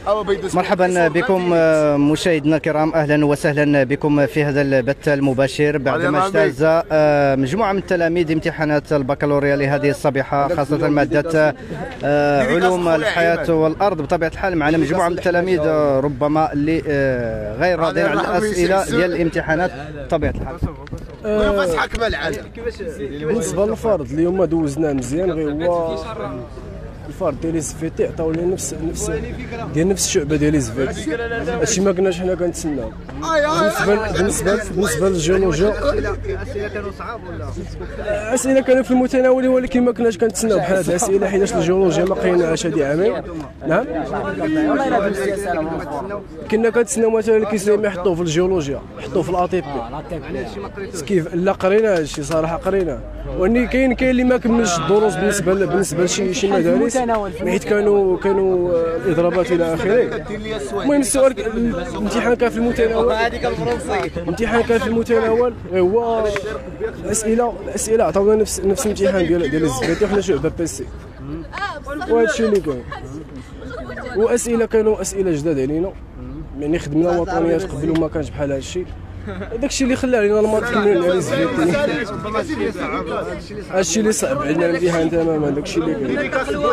مرحبا بكم مشاهدينا الكرام، اهلا وسهلا بكم في هذا البث المباشر بعدما اجتاز مجموعه من التلاميذ امتحانات البكالوريا لهذه الصبيحه، خاصه ماده علوم الحياه والارض. بطبيعه الحال معنا مجموعه من التلاميذ ربما اللي غير راضين على الاسئله ديال الامتحانات بطبيعه الحال. بالنسبه للفرض اليوم دوزناه مزيان، غير هو الفرض ديال لي سفيتي عطاو لنا نفس الشعبه ديال لي سفيتي، هادشي ما كناش حنا كنتسناو. بالنسبه للجيولوجيا الاسئله كانوا صعاب ولا الاسئله كانوا في المتناول، ولكن ما كناش كنتسناو بحال هاد الاسئله حيتاش الجيولوجيا ما قريناهاش هادي عامين. نعم كنا كنتسناو مثلا الكيسليم يحطوه في الجيولوجيا، يحطوه في الاطي بي كيف لا قرينا هادشي صراحه قريناه، واني كاين اللي ما كملش الدروس بالنسبه لشي مدارس حيت كانوا الاضرابات الى اخره. المهم السؤال الامتحان كان في المتناول، هو الاسئله عطاونا نفس الامتحان ديال الزبيتي، وحنا شعبه بيسي، وهذا الشيء اللي كاين. واسئله كانوا اسئله جداد علينا، يعني خدمنا وطنيات قبل وما كانش بحال هذا الشيء. داكشي اللي خلى علينا الماتش كملنا على الزبيتي، هادشي اللي صعب علينا الامتحان تماما. داكشي اللي كاين.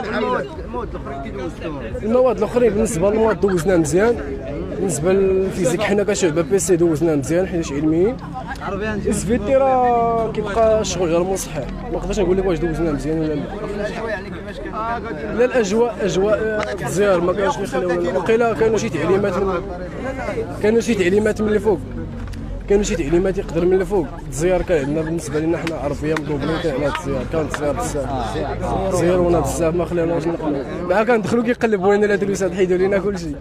المواد الاخرين بالنسبه للمواد دوزنا مزيان، بالنسبه للفيزيك حنا كشعبه بيسي دوزنا مزيان حيت علميين. الزبيتي راه كيبقى الشغل غير مصحح، ما نقدرش نقول لك واش دوزنا مزيان ولا لا. لا الاجواء الزيار ما كانوش كيخليونا، وقيلا كانوا شي تعليمات من الفوق، كانوا شي تعليمات يقدر من الفوق. الزيار كان عندنا بالنسبه لنا حنا عربيه مطلوبين على هذا الزيار، كانت الزيار بزاف زيرونا بزاف، ما خليناش نقلبوا مع كندخلوا كيقلبوا لنا الادريسات، حيدوا لنا كلشي.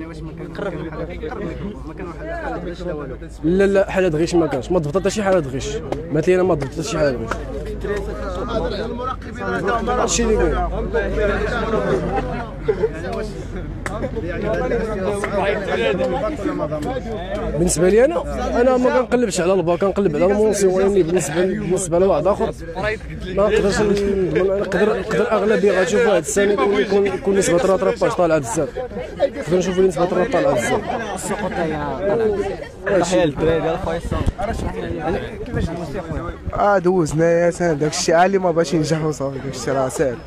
لا حالات غش ما كانش، ما ضبطت حتى شي حالات غش، مثلا ما ضبطت حتى شي حالات غش. هادشي اللي كاين. بالنسبه لي انا ما كنقلبش على الباك، كنقلب على المونسي، ولكن بالنسبه لواحد اخر ما نقدرش نقدر اغلبيه غتشوفوا هذا السنه يكون نسبه الرطراباج طالعه بزاف، نقدر نشوفوا نسبه الرطراباج طالعه بزاف. السقوط طالعه تحيه للدراري ديال خويا كيفاش دوزتي خويا؟ دوزنا يا سنه داكشي اللي ما باش ينجحوا صافي، داكشي راه ساهل.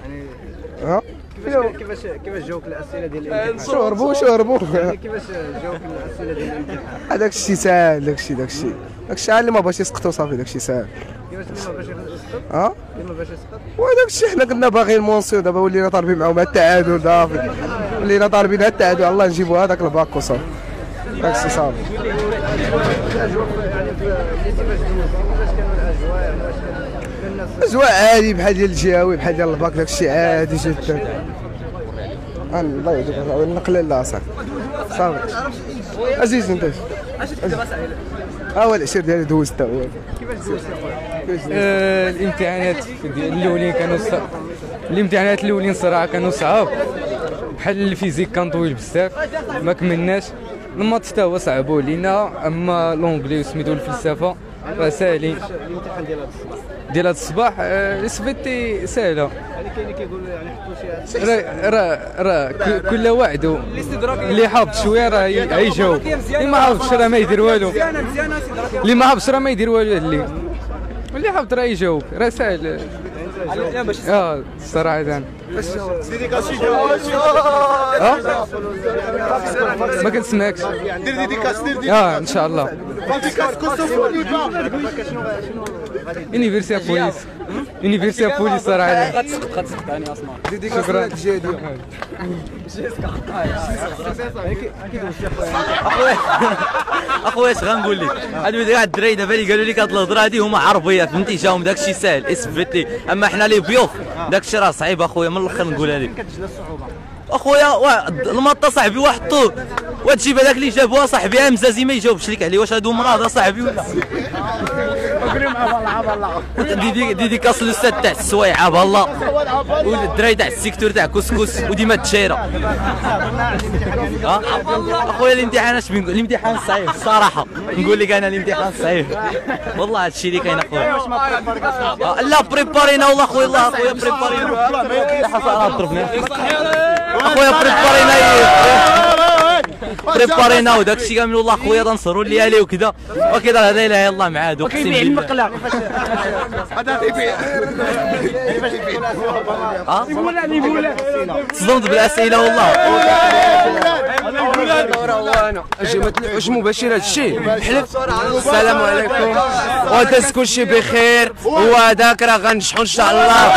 كيفاش جاوك الاسئله ديال الامتحان؟ شربوا كيفاش جاوك الاسئله ديال الامتحان؟ هذاك الشيء ساهل، داكشي اللي ما باش يسقطوا صافي، داكشي ساهل. كيفاش ما باش يسقط؟ كيما باش يسقط؟ وداك الشيء حنا كنا باغيين المونسيو، دابا ولينا طالبين معاهم التعادل، صافي ولينا طالبين التعادل، الله نجيبوا هذاك الباك وصافي، داك الشيء صافي. اجواء عادي بحال ديال الجهوي، بحال ديال الباك، داك الشيء عادي جدا. الله يهديك نقلل لا صافي عزيز انت اش كتبها سائل؟ هو العشير ديالي دوزت هو. كيفاش دوزت اخويا؟ الامتحانات الاولين كانوا الامتحانات الاولين صراحه كانوا صعاب، بحال الفيزيك كان طويل بزاف ما كملناش. المات حتى هو صعبوا علينا، اما لونجلي وسميتو الفلسفه راه ساهلين. الامتحان ديال هذا الصباح سبيتي ساهله، يعني كاين اللي كيقول يعني حطوا شي راه كل واحد اللي حافظ شويه راه يجاوب، اللي ما حافظش راه ما يدير والو، اللي ما حافظش راه ما يدير والو، اللي حافظ راه يجاوب، راه ساهل. الصراحه ما كنسمعكش. دير ديديكاس ان شاء الله. يونيفرسيتي بوليس صراحه غتسقط يعني اصلا. شكرا. اخويا اش غنقول لك، هاد الدراري دابا اللي قالوا لك هاد الهضره هادي هما عربيه، فهمتي، جاهم داكشي ساهل اسفتي، اما حنا لي بيوف داكشي راه صعيب اخويا، من الاخر نقولها لك اخويا. المطه صاحبي واحد طول، وتجيب هذاك اللي جابوها صاحبي همزازي ما يجاوبش لك عليه، واش هادو مرضى صاحبي ولا ديديكاس الاستاذ تاع السوايعه بالله، والدراري تاع السيكتور تاع كسكس وديما التشيره. اخويا الامتحان اش بنقول؟ الامتحان صعيب الصراحه، نقول لك انا الامتحان صعيب والله. هادشي اللي كاين اخويا. لا بريبارينا والله اخويا، الله اخويا بريبارينا. اخويا بريبارينا بريبارينا وداك الشيء كامل والله خويا تنصروا لي عليه وكذا وكذا لا اله الا الله مع هادو كيبيع المقله تصدمت بالاسئله والله اجي ما تلعبوش مباشر هذا الشيء حلف. السلام عليكم وداز كلشي بخير وهذاك راه غنجحوا ان شاء الله.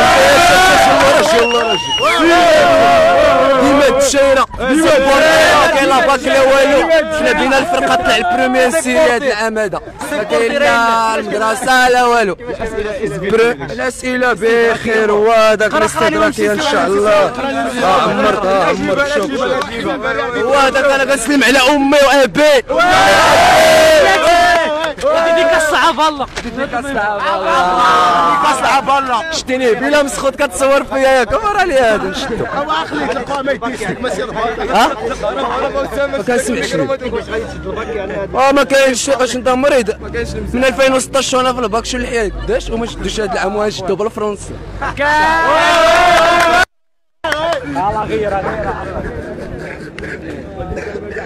ديما الدشيره كاين لا باك لا والو. حنا بينا الفرقه طلع البروميير سيري هاد العام هذا ما كاين لا المدرسه لا والو. الاسئله بخير وهذاك الاستدراكيه ان شاء الله. عمر شوف وهذاك انا كنسلم على امي وابي. ديك الصعب الله الله شتيني بلا مسخوط كتصور فيا ياك ورا لي هذا نشدو. اخلي تلقاه ما يديسك ما سير ما كنسمعش ما كاينش واش انت مريض من 2016 وانا في الباك شو الحياه قداش وما شدوش هذا العام وغنشدو بالفرنسي. غير